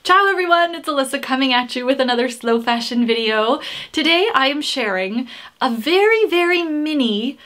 Ciao everyone, it's Alyssa coming at you with another slow fashion video. Today I am sharing a very mini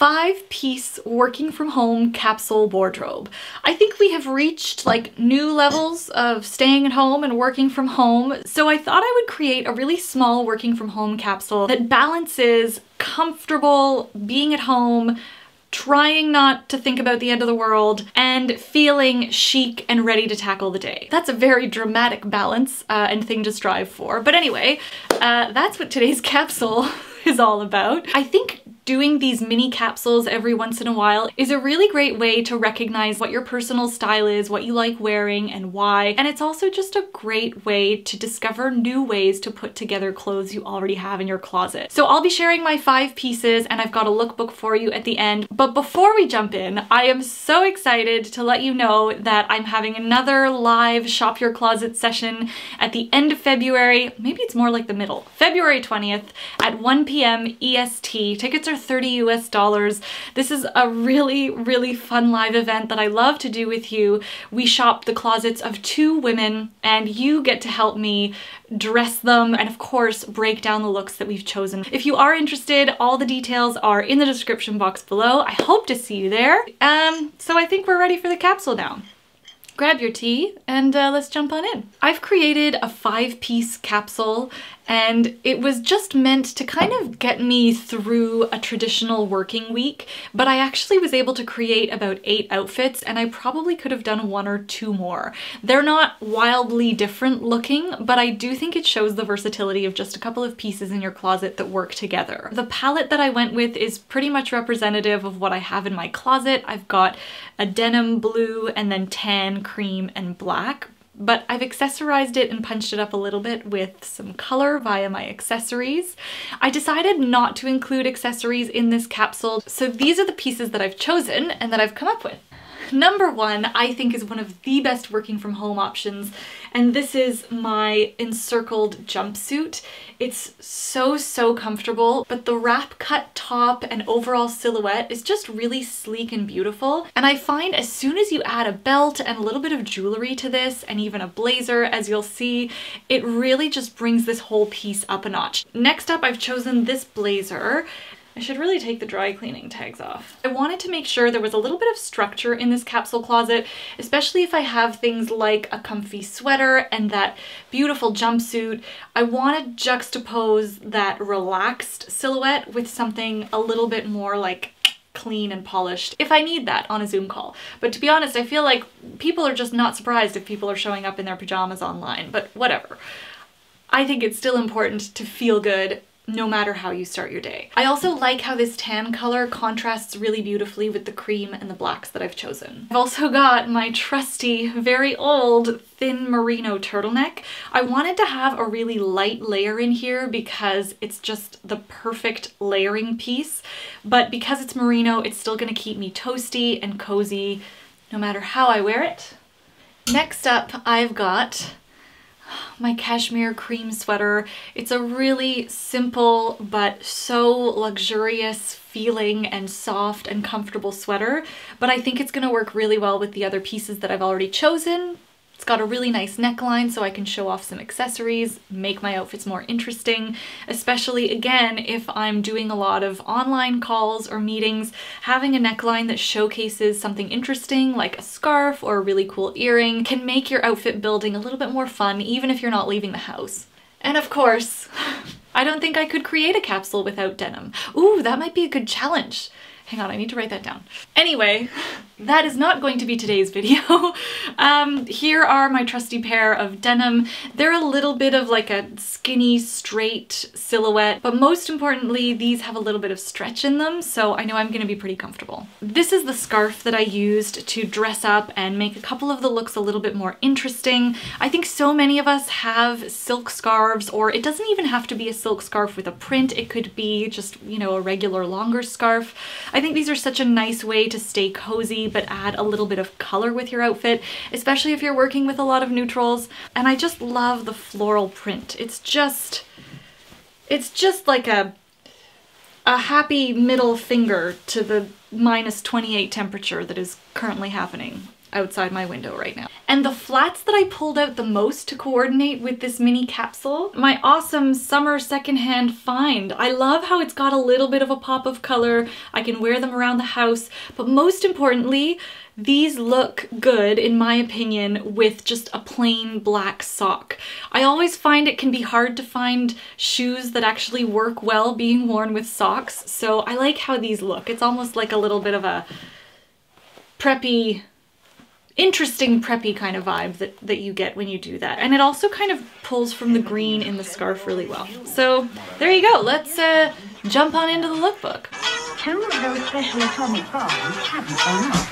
5-piece working from home capsule wardrobe. I think we have reached like new levels of staying at home and working from home, so I thought I would create a really small working from home capsule that balances comfortable being at home, trying not to think about the end of the world, and feeling chic and ready to tackle the day. That's a very dramatic balance and thing to strive for. But anyway, that's what today's capsule is all about. I think doing these mini capsules every once in a while is a really great way to recognize what your personal style is, what you like wearing and why, and it's also just a great way to discover new ways to put together clothes you already have in your closet. So I'll be sharing my 5 pieces and I've got a lookbook for you at the end, but before we jump in, I am so excited to let you know that I'm having another live Shop Your Closet session at the end of February, maybe it's more like the middle, February 20th at 1 p.m. EST. Tickets are $30 US. This is a really fun live event that I love to do with you. We shop the closets of 2 women and you get to help me dress them and of course break down the looks that we've chosen. If you are interested, all the details are in the description box below. I hope to see you there. So I think we're ready for the capsule now. Grab your tea and let's jump on in. I've created a 5-piece capsule and it was just meant to kind of get me through a traditional working week, but I actually was able to create about 8 outfits and I probably could have done 1 or 2 more. They're not wildly different looking, but I do think it shows the versatility of just a couple of pieces in your closet that work together. The palette that I went with is pretty much representative of what I have in my closet. I've got a denim blue and then tan, cream, and black. But I've accessorized it and punched it up a little bit with some color via my accessories. I decided not to include accessories in this capsule, so these are the pieces that I've chosen and that I've come up with. Number 1, I think, is one of the best working from home options, and this is my encircled jumpsuit. It's so comfortable, but the wrap cut top and overall silhouette is just really sleek and beautiful. And I find as soon as you add a belt and a little bit of jewelry to this, and even a blazer, as you'll see, it really just brings this whole piece up a notch. Next up, I've chosen this blazer. I should really take the dry cleaning tags off. I wanted to make sure there was a little bit of structure in this capsule closet, especially if I have things like a comfy sweater and that beautiful jumpsuit. I want to juxtapose that relaxed silhouette with something a little bit more like clean and polished if I need that on a Zoom call. But to be honest, I feel like people are just not surprised if people are showing up in their pajamas online, but whatever. I think it's still important to feel good no matter how you start your day. I also like how this tan color contrasts really beautifully with the cream and the blacks that I've chosen. I've also got my trusty, very old, thin merino turtleneck. I wanted to have a really light layer in here because it's just the perfect layering piece, but because it's merino, it's still gonna keep me toasty and cozy no matter how I wear it. Next up, I've got my cashmere cream sweater. It's a really simple but so luxurious feeling and soft and comfortable sweater, but I think it's gonna work really well with the other pieces that I've already chosen. It's got a really nice neckline so I can show off some accessories, make my outfits more interesting, especially again if I'm doing a lot of online calls or meetings. Having a neckline that showcases something interesting like a scarf or a really cool earring can make your outfit building a little bit more fun even if you're not leaving the house. And of course, I don't think I could create a capsule without denim. Ooh, that might be a good challenge. Hang on, I need to write that down. Anyway, that is not going to be today's video. Here are my trusty pair of denim. They're a little bit of like a skinny, straight silhouette, but most importantly, these have a little bit of stretch in them, so I know I'm gonna be pretty comfortable. This is the scarf that I used to dress up and make a couple of the looks a little bit more interesting. I think so many of us have silk scarves, or it doesn't even have to be a silk scarf with a print. It could be just, you know, a regular longer scarf. I think these are such a nice way to stay cozy but add a little bit of color with your outfit, especially if you're working with a lot of neutrals. And I just love the floral print. It's just like a happy middle finger to the -28 temperature that is currently happening. outside my window right now. And the flats that I pulled out the most to coordinate with this mini capsule, my awesome summer secondhand find. I love how it's got a little bit of a pop of color. I can wear them around the house, but most importantly, these look good, in my opinion, with just a plain black sock. I always find it can be hard to find shoes that actually work well being worn with socks, so I like how these look. It's almost like a little bit of a preppy, interesting preppy kind of vibe that you get when you do that. And it also kind of pulls from the green in the scarf really well. So there you go. Let's jump on into the lookbook. 2 of those special atomic bombs haven't gone off.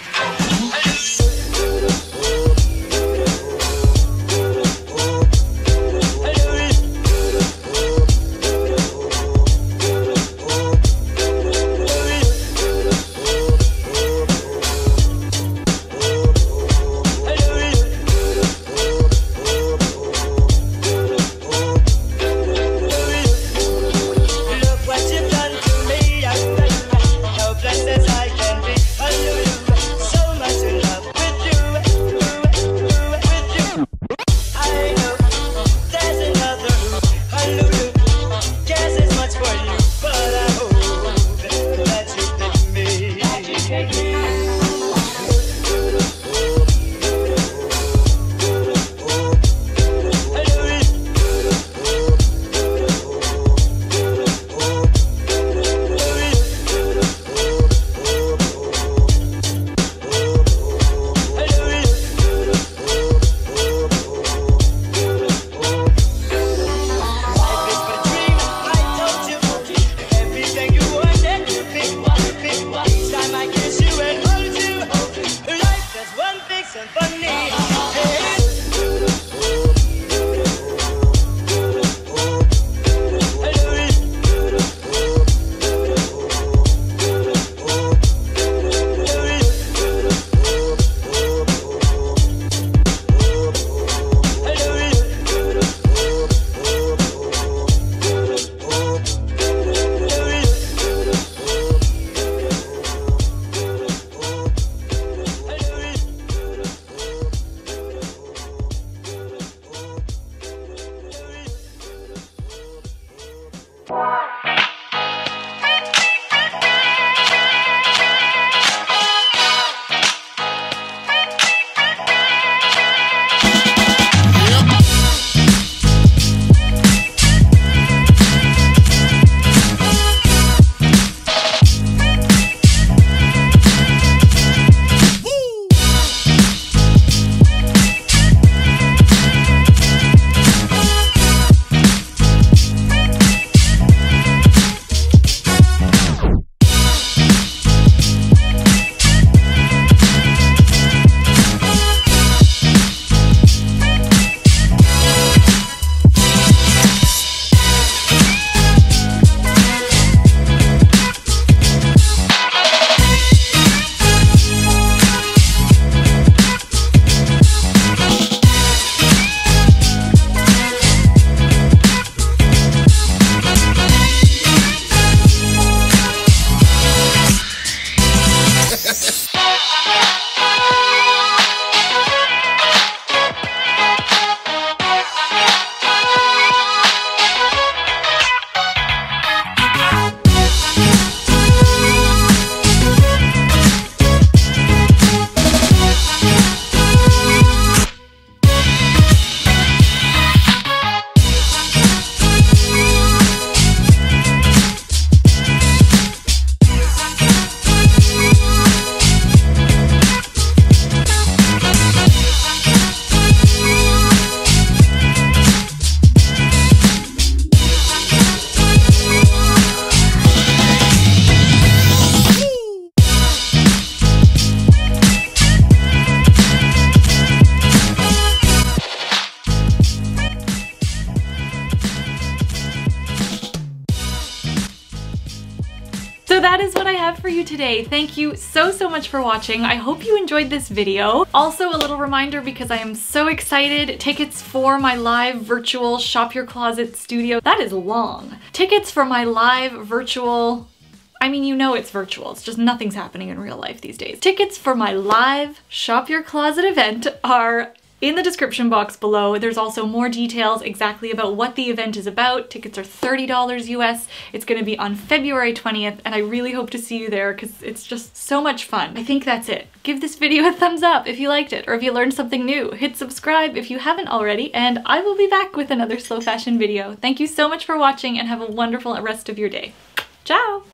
So that is what I have for you today. Thank you so much for watching. I hope you enjoyed this video. Also, a little reminder, because I am so excited, tickets for my live virtual Shop Your Closet studio. That is long. Tickets for my live virtual I mean, you know it's virtual. It's just nothing's happening in real life these days. Tickets for my live Shop Your Closet event are in the description box below. There's also more details exactly about what the event is about. Tickets are $30 US. It's gonna be on February 20th, and I really hope to see you there because it's just so much fun. I think that's it. Give this video a thumbs up if you liked it or if you learned something new. Hit subscribe if you haven't already, and I will be back with another slow fashion video. Thank you so much for watching and have a wonderful rest of your day. Ciao!